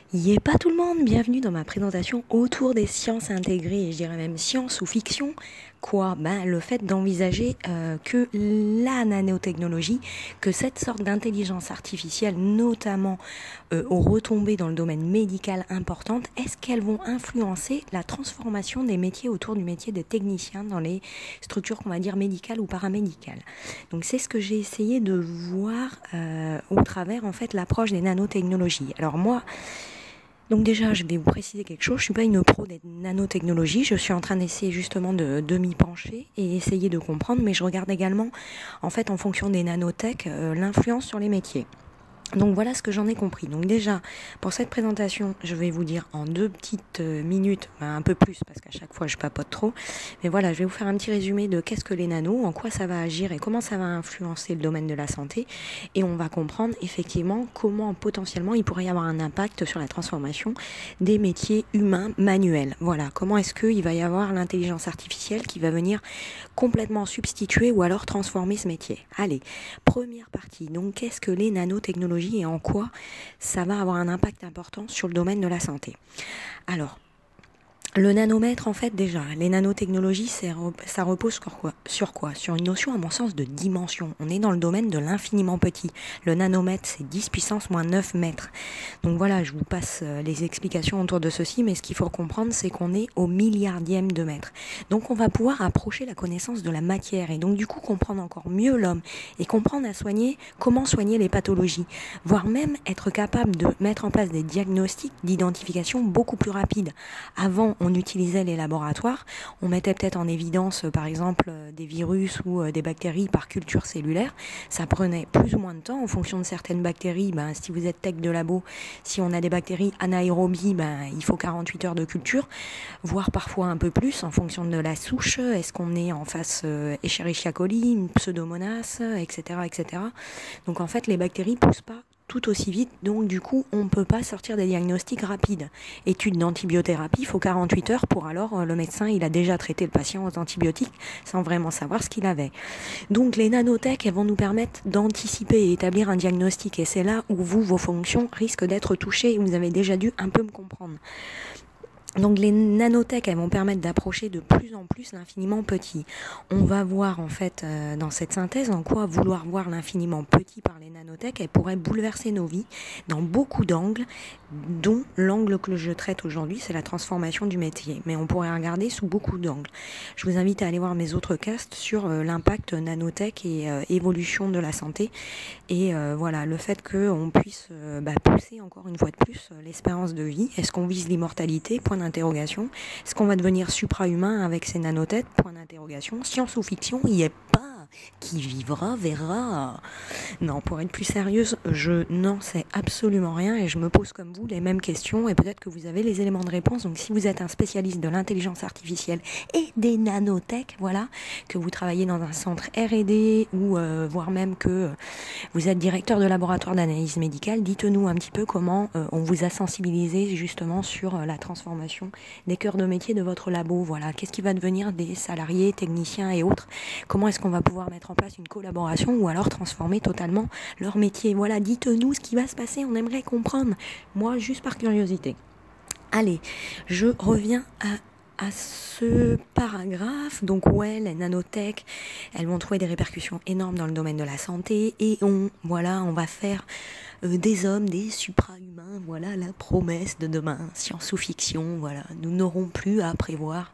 Yé pas tout le monde, bienvenue dans ma présentation autour des sciences intégrées, et je dirais même science ou fiction. Quoi? Le fait d'envisager que la nanotechnologie, que cette sorte d'intelligence artificielle, notamment aux retombées dans le domaine médical importantes, est-ce qu'elles vont influencer la transformation des métiers autour du métier des techniciens dans les structures qu'on va dire médicales ou paramédicales? Donc c'est ce que j'ai essayé de voir au travers en fait l'approche des nanotechnologies. Alors moi, donc déjà, je vais vous préciser quelque chose, je suis pas une pro des nanotechnologies, je suis en train d'essayer justement de m'y pencher et essayer de comprendre, mais je regarde également, en fait, en fonction des nanotech, l'influence sur les métiers. Donc voilà ce que j'en ai compris. Donc déjà, pour cette présentation, je vais vous dire en 2 petites minutes, un peu plus parce qu'à chaque fois je papote trop, mais voilà, je vais vous faire un petit résumé de qu'est-ce que les nanos, en quoi ça va agir et comment ça va influencer le domaine de la santé, et on va comprendre effectivement comment potentiellement il pourrait y avoir un impact sur la transformation des métiers humains manuels. Voilà, comment est-ce qu'il va y avoir l'intelligence artificielle qui va venir complètement substituer ou alors transformer ce métier. Allez, première partie, donc qu'est-ce que les nanotechnologies et en quoi ça va avoir un impact important sur le domaine de la santé. Alors, le nanomètre, en fait, déjà, les nanotechnologies, ça repose sur quoi? Sur une notion, à mon sens, de dimension. On est dans le domaine de l'infiniment petit. Le nanomètre, c'est 10 puissance moins 9 mètres. Donc voilà, je vous passe les explications autour de ceci, mais ce qu'il faut comprendre, c'est qu'on est au milliardième de mètre. Donc on va pouvoir approcher la connaissance de la matière et donc du coup comprendre encore mieux l'homme et comprendre comment soigner les pathologies, voire même être capable de mettre en place des diagnostics d'identification beaucoup plus rapides. Avant, on utilisait les laboratoires, on mettait peut-être en évidence par exemple des virus ou des bactéries par culture cellulaire. Ça prenait plus ou moins de temps en fonction de certaines bactéries. Si vous êtes tech de labo, si on a des bactéries anaérobies, il faut 48 heures de culture, voire parfois un peu plus en fonction de la souche. Est-ce qu'on est en face Escherichia coli, une Pseudomonas, etc., etc. Donc en fait, les bactéries poussent pas tout aussi vite, donc du coup on ne peut pas sortir des diagnostics rapides. Étude d'antibiothérapie, il faut 48 heures pour alors le médecin il a déjà traité le patient aux antibiotiques sans vraiment savoir ce qu'il avait. Donc les nanotech elles vont nous permettre d'anticiper et établir un diagnostic, et c'est là où vos fonctions risquent d'être touchées, et vous avez déjà dû un peu me comprendre. Donc les nanotech elles vont permettre d'approcher de plus en plus l'infiniment petit. On va voir en fait dans cette synthèse en quoi vouloir voir l'infiniment petit par les nanotech elles pourraient bouleverser nos vies dans beaucoup d'angles, dont l'angle que je traite aujourd'hui c'est la transformation du métier. Mais on pourrait regarder sous beaucoup d'angles. Je vous invite à aller voir mes autres casts sur l'impact nanotech et évolution de la santé. Et voilà, le fait qu'on puisse pousser encore une fois de plus l'espérance de vie. Est-ce qu'on vise l'immortalité? Point d'interrogation. Est-ce qu'on va devenir supra-humain avec ces nanotêtes? Point d'interrogation. Science ou fiction? Il n'y est pas. Qui vivra verra. Non, pour être plus sérieuse, je n'en sais absolument rien et je me pose comme vous les mêmes questions, et peut-être que vous avez les éléments de réponse. Donc si vous êtes un spécialiste de l'intelligence artificielle et des nanotech, voilà, que vous travaillez dans un centre R&D ou voire même que vous êtes directeur de laboratoire d'analyse médicale, dites-nous un petit peu comment on vous a sensibilisé justement sur la transformation des cœurs de métier de votre labo. Voilà, qu'est-ce qui va devenir des salariés, techniciens et autres? Comment est-ce qu'on va pouvoir mettre en place une collaboration ou alors transformer totalement leur métier? Voilà, dites-nous ce qui va se passer, on aimerait comprendre. Moi, juste par curiosité. Allez, je reviens à ce paragraphe. Donc ouais, les nanotech, elles vont trouver des répercussions énormes dans le domaine de la santé, et on va faire des hommes, des supra-humains, voilà la promesse de demain, science ou fiction, voilà, nous n'aurons plus à prévoir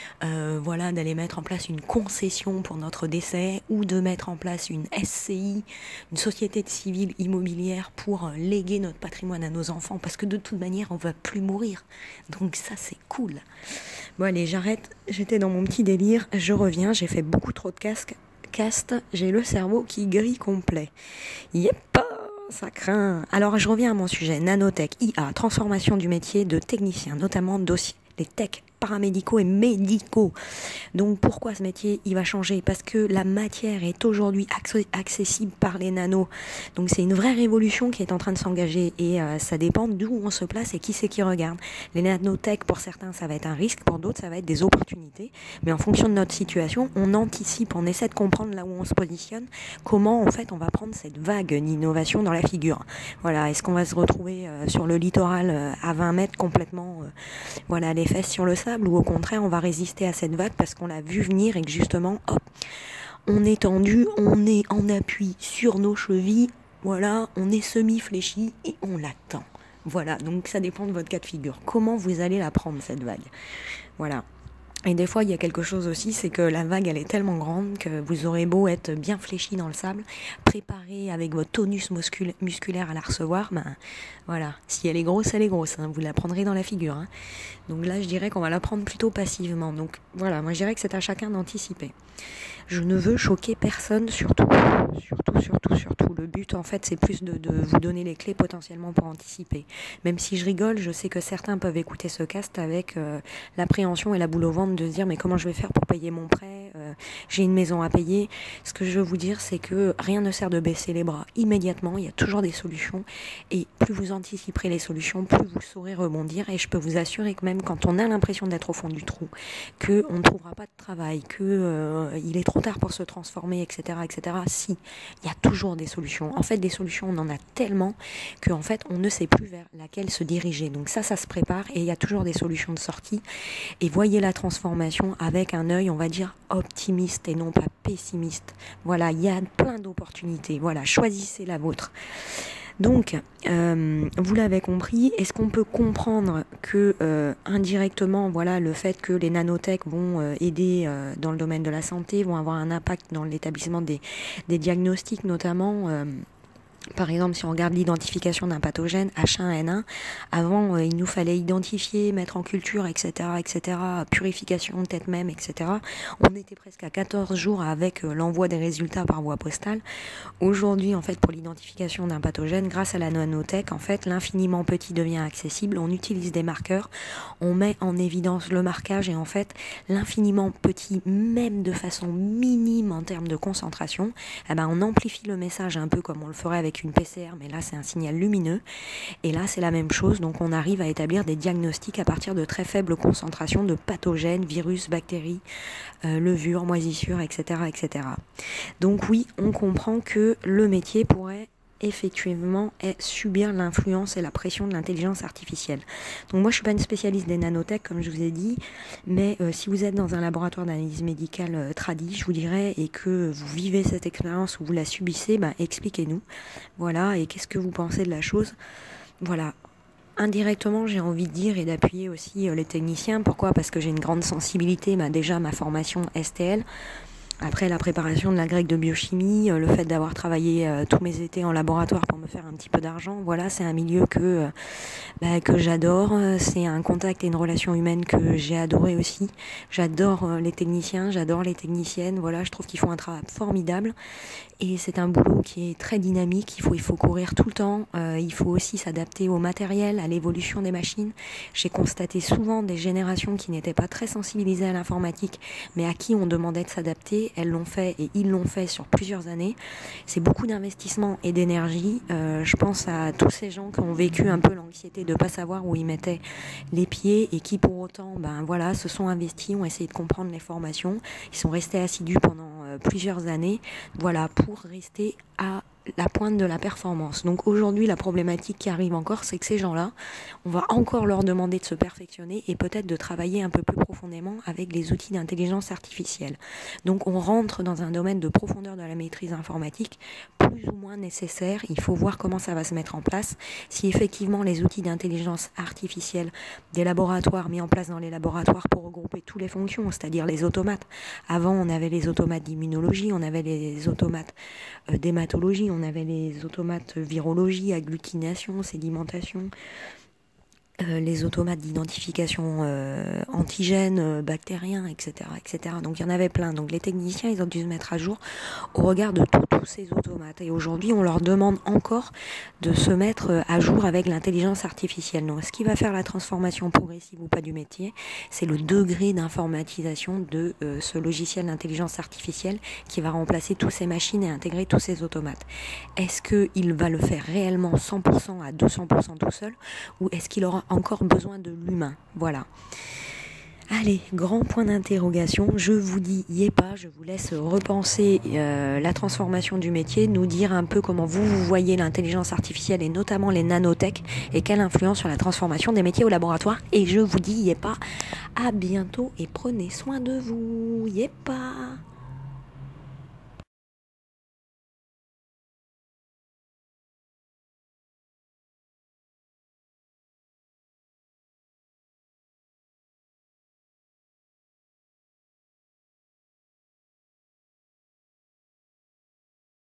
d'aller mettre en place une concession pour notre décès, ou de mettre en place une SCI, une société civile immobilière pour léguer notre patrimoine à nos enfants, parce que de toute manière on va plus mourir, donc ça c'est cool. Bon allez, j'arrête, j'étais dans mon petit délire, je reviens, j'ai fait beaucoup trop de cast, j'ai le cerveau qui grille complet. Yep, ça craint. Alors je reviens à mon sujet, nanotech, IA, transformation du métier de technicien, notamment les tech paramédicaux et médicaux. Donc pourquoi ce métier il va changer? Parce que la matière est aujourd'hui accessible par les nanos. Donc c'est une vraie révolution qui est en train de s'engager et ça dépend d'où on se place et qui c'est qui regarde. Les nanotech, pour certains ça va être un risque, pour d'autres ça va être des opportunités, mais en fonction de notre situation on anticipe, on essaie de comprendre là où on se positionne, comment en fait on va prendre cette vague d'innovation dans la figure. Voilà, est-ce qu'on va se retrouver sur le littoral à 20 mètres complètement voilà, les fesses sur le sable, ou au contraire on va résister à cette vague parce qu'on l'a vu venir et que justement hop, on est tendu, on est en appui sur nos chevilles, voilà, on est semi-fléchi et on l'attend. Voilà, donc ça dépend de votre cas de figure. Comment vous allez la prendre cette vague? Voilà. Et des fois, il y a quelque chose aussi, c'est que la vague, elle est tellement grande que vous aurez beau être bien fléchi dans le sable, préparé avec votre tonus musculaire à la recevoir, ben voilà, si elle est grosse, hein, vous la prendrez dans la figure. Hein. Donc là, je dirais qu'on va la prendre plutôt passivement. Donc voilà, moi je dirais que c'est à chacun d'anticiper. Je ne veux choquer personne, surtout. Le but, en fait, c'est plus de vous donner les clés potentiellement pour anticiper. Même si je rigole, je sais que certains peuvent écouter ce cast avec l'appréhension et la boule au ventre de se dire mais comment je vais faire pour payer mon prêt, j'ai une maison à payer. Ce que je veux vous dire, c'est que rien ne sert de baisser les bras immédiatement, il y a toujours des solutions et plus vous anticiperez les solutions, plus vous saurez rebondir. Et je peux vous assurer que même quand on a l'impression d'être au fond du trou, qu'on ne trouvera pas de travail, que il est trop tard pour se transformer, etc., si, il y a toujours des solutions. En fait, des solutions, on en a tellement qu'en fait, on ne sait plus vers laquelle se diriger. Donc ça se prépare et il y a toujours des solutions de sortie. Et voyez la transformation avec un œil, on va dire, optimiste et non pas pessimiste. Voilà, il y a plein d'opportunités. Voilà, choisissez la vôtre. Donc, vous l'avez compris, est-ce qu'on peut comprendre que indirectement, voilà, le fait que les nanotech vont aider dans le domaine de la santé, vont avoir un impact dans l'établissement des diagnostics notamment par exemple, si on regarde l'identification d'un pathogène H1N1, avant, il nous fallait identifier, mettre en culture, etc., purification, peut-être même, etc. On était presque à 14 jours avec l'envoi des résultats par voie postale. Aujourd'hui, en fait, pour l'identification d'un pathogène, grâce à la nanotech, en fait, l'infiniment petit devient accessible. On utilise des marqueurs, on met en évidence le marquage et en fait, l'infiniment petit, même de façon minime en termes de concentration, eh ben, on amplifie le message un peu comme on le ferait avec une PCR, mais là c'est un signal lumineux et là c'est la même chose, donc on arrive à établir des diagnostics à partir de très faibles concentrations de pathogènes, virus, bactéries, levures, moisissures, etc. Donc oui, on comprend que le métier pourrait effectivement subir l'influence et la pression de l'intelligence artificielle. Donc moi je suis pas une spécialiste des nanotech comme je vous ai dit, mais si vous êtes dans un laboratoire d'analyse médicale tradit, je vous dirais, et que vous vivez cette expérience ou vous la subissez, expliquez-nous. Voilà, et qu'est-ce que vous pensez de la chose? Voilà. Indirectement, j'ai envie de dire et d'appuyer aussi les techniciens. Pourquoi? Parce que j'ai une grande sensibilité, déjà ma formation STL. Après la préparation de la grecque de biochimie, le fait d'avoir travaillé tous mes étés en laboratoire pour me faire un petit peu d'argent, voilà, c'est un milieu que j'adore. C'est un contact et une relation humaine que j'ai adoré aussi. J'adore les techniciens, j'adore les techniciennes. Voilà, je trouve qu'ils font un travail formidable. Et c'est un boulot qui est très dynamique, il faut courir tout le temps, il faut aussi s'adapter au matériel, à l'évolution des machines. J'ai constaté souvent des générations qui n'étaient pas très sensibilisées à l'informatique, mais à qui on demandait de s'adapter, elles l'ont fait et ils l'ont fait sur plusieurs années. C'est beaucoup d'investissement et d'énergie. Je pense à tous ces gens qui ont vécu un peu l'anxiété de ne pas savoir où ils mettaient les pieds et qui pour autant se sont investis, ont essayé de comprendre les formations, ils sont restés assidus pendant plusieurs années, voilà, pour rester à la pointe de la performance. Donc aujourd'hui, la problématique qui arrive encore, c'est que ces gens-là, on va encore leur demander de se perfectionner et peut-être de travailler un peu plus profondément avec les outils d'intelligence artificielle. Donc on rentre dans un domaine de profondeur de la maîtrise informatique plus ou moins nécessaire. Il faut voir comment ça va se mettre en place. Si effectivement les outils d'intelligence artificielle des laboratoires mis en place dans les laboratoires pour regrouper toutes les fonctions, c'est-à-dire les automates. Avant, on avait les automates d'immunologie, on avait les automates d'hématologie, on avait les automates virologie, agglutination, sédimentation, les automates d'identification antigènes, bactériens, etc., etc. Donc il y en avait plein. Donc les techniciens, ils ont dû se mettre à jour au regard de tous ces automates. Et aujourd'hui, on leur demande encore de se mettre à jour avec l'intelligence artificielle. Donc ce qui va faire la transformation progressive ou pas du métier, c'est le degré d'informatisation de ce logiciel d'intelligence artificielle qui va remplacer toutes ces machines et intégrer tous ces automates. Est-ce qu'il va le faire réellement 100% à 200% tout seul, ou est-ce qu'il aura encore besoin de l'humain? Voilà. Allez, grand point d'interrogation, je vous dis y est pas, je vous laisse repenser la transformation du métier, nous dire un peu comment vous voyez l'intelligence artificielle et notamment les nanotech et quelle influence sur la transformation des métiers au laboratoire. Et je vous dis y est pas, à bientôt et prenez soin de vous, y est pas.